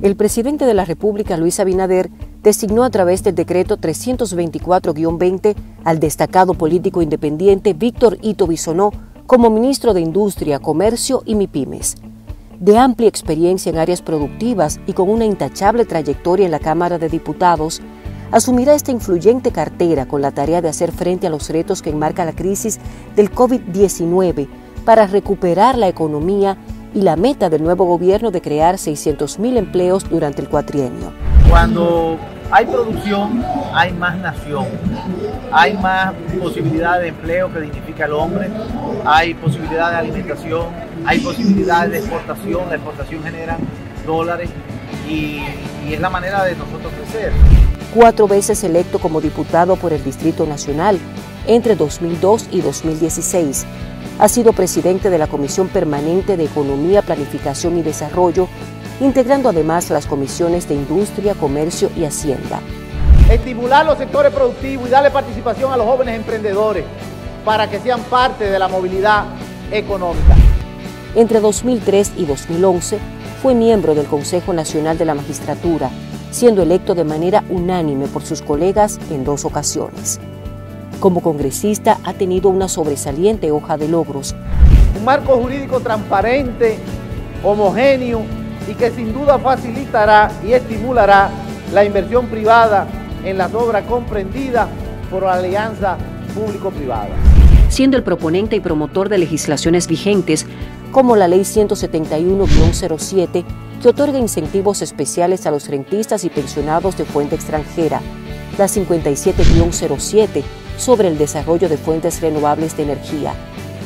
El presidente de la República, Luis Abinader, designó a través del decreto 324-20 al destacado político independiente Víctor Ito Bisonó como ministro de Industria, Comercio y MIPYMES. De amplia experiencia en áreas productivas y con una intachable trayectoria en la Cámara de Diputados, asumirá esta influyente cartera con la tarea de hacer frente a los retos que enmarca la crisis del COVID-19 para recuperar la economía y la meta del nuevo gobierno de crear 600.000 empleos durante el cuatrienio. Cuando hay producción, hay más nación, hay más posibilidades de empleo que dignifica al hombre, hay posibilidades de alimentación, hay posibilidades de exportación, la exportación genera dólares y es la manera de nosotros crecer. 4 veces electo como diputado por el Distrito Nacional entre 2002 y 2016. Ha sido presidente de la Comisión Permanente de Economía, Planificación y Desarrollo, integrando además las comisiones de Industria, Comercio y Hacienda. Estimular los sectores productivos y darle participación a los jóvenes emprendedores para que sean parte de la movilidad económica. Entre 2003 y 2011 fue miembro del Consejo Nacional de la Magistratura, siendo electo de manera unánime por sus colegas en 2 ocasiones. Como congresista ha tenido una sobresaliente hoja de logros. Un marco jurídico transparente, homogéneo y que sin duda facilitará y estimulará la inversión privada en las obras comprendidas por la alianza público-privada. Siendo el proponente y promotor de legislaciones vigentes como la Ley 171-07, que otorga incentivos especiales a los rentistas y pensionados de fuente extranjera, la 57-07, sobre el desarrollo de fuentes renovables de energía,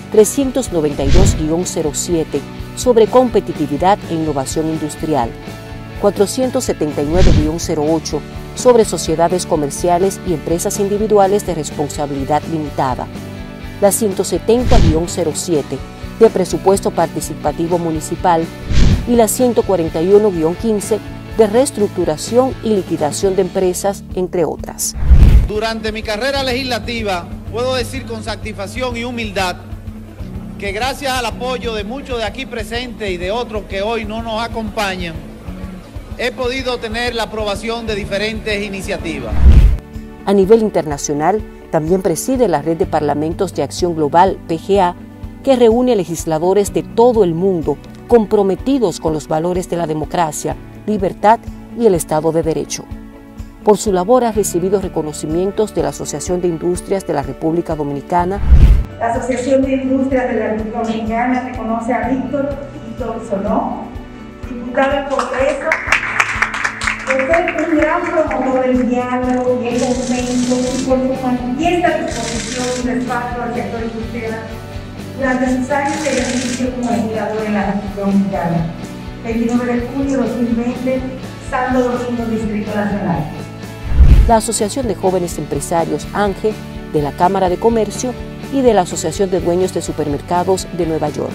392-07, sobre competitividad e innovación industrial, 479-08, sobre sociedades comerciales y empresas individuales de responsabilidad limitada, la 170-07, de presupuesto participativo municipal, y la 141-15, de reestructuración y liquidación de empresas, entre otras. Durante mi carrera legislativa, puedo decir con satisfacción y humildad que gracias al apoyo de muchos de aquí presentes y de otros que hoy no nos acompañan, he podido tener la aprobación de diferentes iniciativas. A nivel internacional, también preside la Red de Parlamentos de Acción Global, PGA, que reúne a legisladores de todo el mundo comprometidos con los valores de la democracia, libertad y el Estado de Derecho. Por su labor ha recibido reconocimientos de la Asociación de Industrias de la República Dominicana. La Asociación de Industrias de la República Dominicana reconoce a Víctor Ito Bisonó, diputado del Congreso, por ser un gran promotor del diálogo y el consenso y por su manifiesta disposición y respaldo al sector industrial durante sus años de ejercicio como legislador en la República Dominicana. 29 de junio de 2020, Santo Domingo, Distrito Nacional. La Asociación de Jóvenes Empresarios, ANGE, de la Cámara de Comercio y de la Asociación de Dueños de Supermercados de Nueva York.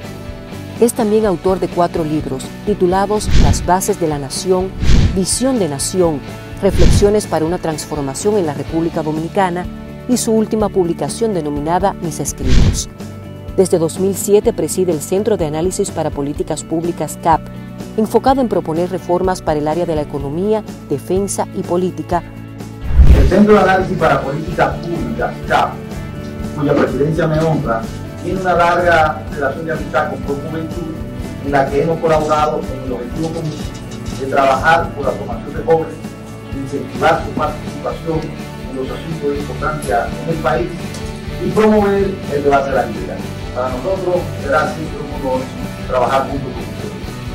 Es también autor de 4 libros, titulados Las Bases de la Nación, Visión de Nación, Reflexiones para una Transformación en la República Dominicana, y su última publicación denominada Mis Escritos. Desde 2007 preside el Centro de Análisis para Políticas Públicas CAP, enfocado en proponer reformas para el área de la economía, defensa y política. El Centro de Análisis para Políticas Públicas, CAP, cuya presidencia me honra, tiene una larga relación de amistad con Projuventud, en la que hemos colaborado en el objetivo común de trabajar por la formación de jóvenes, de incentivar su participación en los asuntos de importancia en el país y promover el debate de la vida. Para nosotros será siempre un honor trabajar junto con ustedes.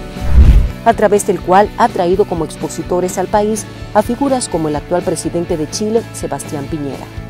A través del cual ha traído como expositores al país a figuras como el actual presidente de Chile, Sebastián Piñera.